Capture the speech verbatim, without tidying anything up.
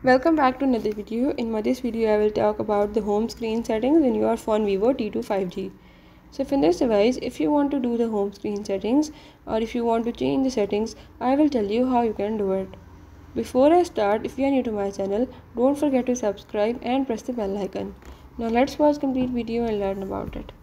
Welcome back to another video. In my this video I will talk about the home screen settings in your phone Vivo T two five G. So in this device, if you want to do the home screen settings or if you want to change the settings, I will tell you how you can do it. Before I start, if you are new to my channel, don't forget to subscribe and press the bell icon. Now let's watch complete video and learn about it.